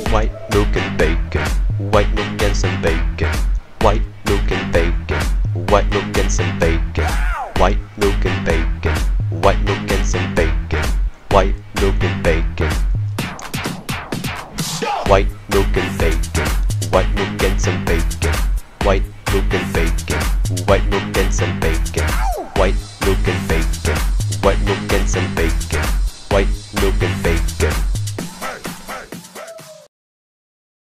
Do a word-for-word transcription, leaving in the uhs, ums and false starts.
white milk and bacon, white milk and some bacon, white milk and bacon, white milk and some bacon, white milk and bacon, white milk and some bacon, white milk and bacon, white milk and bacon, white milk and some bacon, white milk and bacon, white milk and some bacon, white